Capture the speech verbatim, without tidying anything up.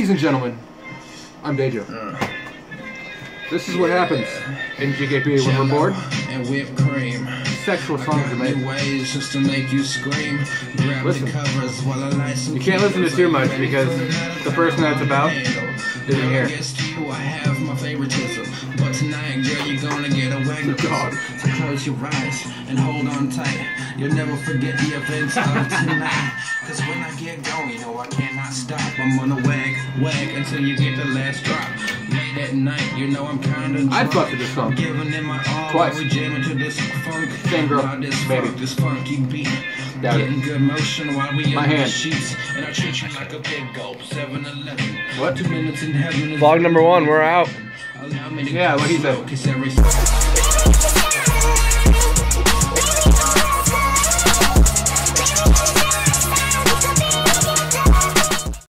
Ladies and gentlemen, I'm DayJo. Uh, this is what happens in G K P when we're bored. And whipped cream. Sexual songs are made. Ways just to make you scream. Grab listen. the covers while I light some you can't listen to too much because the person that's about isn't here. I have my favoritism, but tonight, girl, you're gonna get a wag dog. So close your eyes and hold on tight. You'll never forget the events of tonight. Cause when I get going, you know I cannot stop. I'm gonna wag, wag until you get the last drop. Late at night, you know I'm kinda drunk. I'd fuck with this song. Giving it my all. Twice. We're jamming to this funk. Same girl, this baby. Funk, this funky beat. Doubt Getting it. good motion while we My in hand. the sheets. And I treat you like a big gulp. seven eleven. What? Two minutes in heaven. Vlog number one, we're out. Yeah, what he said.